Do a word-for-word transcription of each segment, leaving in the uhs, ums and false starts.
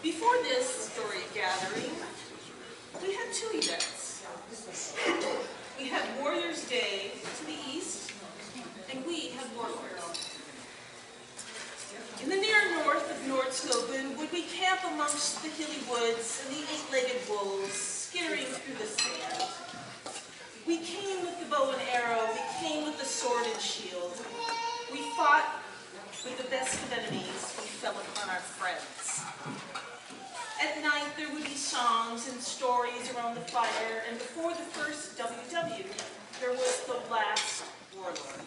Before this story gathering, we had two events. We had Warriors' Day to the east, and we had Warlords. In the near north of Nordskogen would we camp amongst the hilly woods and the eight-legged wolves skittering through the sand. We came with the bow and arrow, we came with the sword and shield. We fought with the best of enemies, we fell upon our friends. At night there would be songs and stories around the fire, and before the first W W, there was the last warlord.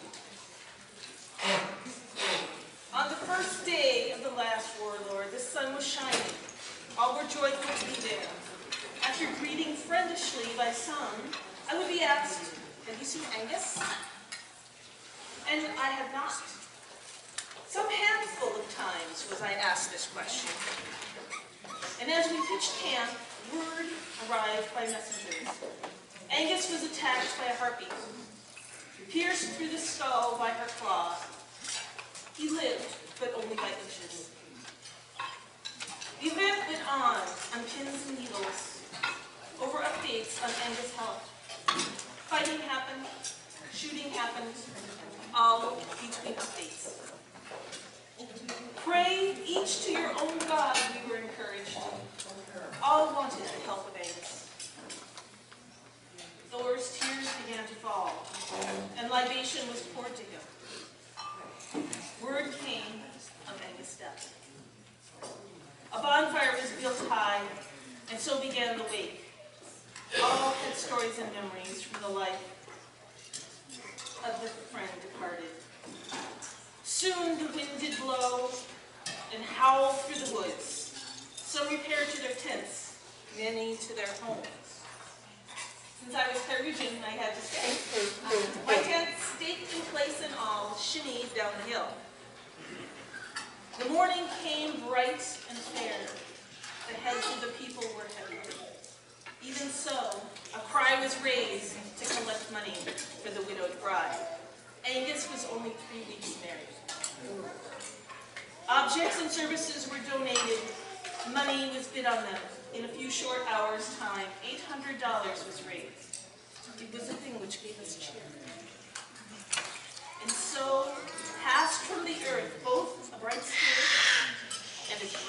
On the first day of the last warlord, the sun was shining. All were joyful to be there. After greeting friendishly by some, I would be asked, "Have you seen Angus?" And I had not. Some handful of times was I asked this question. And as we pitched camp, word arrived by messengers. Angus was attacked by a harpy, pierced through the skull by her claw. He lived, but only by inches. The event went on, on pins and needles, over updates on Angus' health. Fighting happened, shooting happened, all between updates. Pray each to your own God, we were encouraged. All wanted the help of Angus. Thor's tears began to fall, and libation was poured to him. Word came of Angus' death. A bonfire was built high, and so began the wake. All had stories and memories from the life of the friend departed. Soon the wind did blow and howl through the woods. Some repaired to their tents, many to their homes. Since I was Peruvian, I had to say, my tent, staked in place and all, shimmyed down the hill. The morning came bright and fair. The heads of the people were heavy. Even so, a cry was raised to collect money for the widowed bride. Angus was only three weeks married. Objects and services were donated. Money was bid on them. In a few short hours' time, eight hundred dollars was raised. It was a thing which gave us cheer. And so passed from the earth both a bright spirit and a